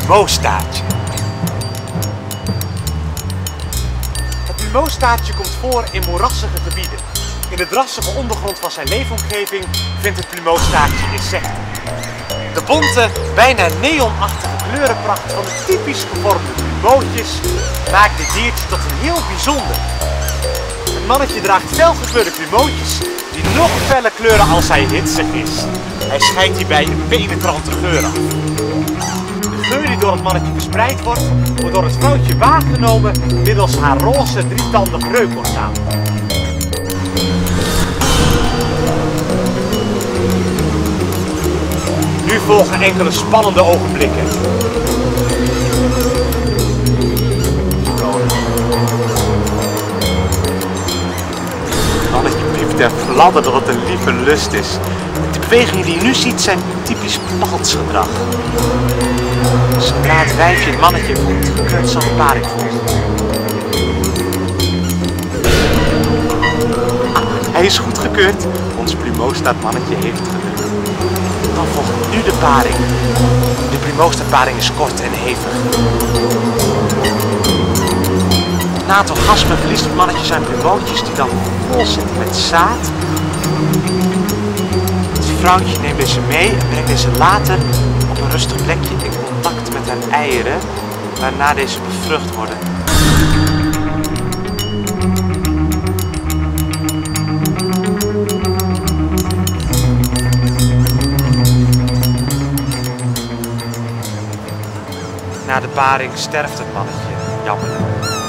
plumoostaartje. Het plumoostaartje komt voor in moerassige gebieden. In de drassige ondergrond van zijn leefomgeving vindt het plumoostaartje insecten. De bonte, bijna neonachtige kleurenpracht van de typisch gevormde plumootjes maakt dit diertje tot een heel bijzonder. Het mannetje draagt felgekleurde plumootjes die nog felle kleuren als hij hitsig is. Hij schijnt hierbij een penetrante geur af. De geur die door het mannetje verspreid wordt door het vrouwtje waargenomen middels haar roze drietandig reukorgaan. Nu volgen enkele spannende ogenblikken. Het mannetje piept en fladdert dat het een lieve lust is. De bewegingen die je nu ziet zijn typisch paltsgedrag. Zodra het wijfje het mannetje voelt, kunt zal de paring volgen. Hij is goedgekeurd. Ons plumoostaartmannetje heeft het gelukt. Dan volgt nu de paring. De plumoostaartparing is kort en hevig. Na het orgasme verliest het mannetje zijn plumootjes die dan vol zitten met zaad. Het vrouwtje neemt deze mee en brengt deze later op een rustig plekje in contact met haar eieren, waarna deze bevrucht worden. Na de paring sterft het mannetje, jammerlijk.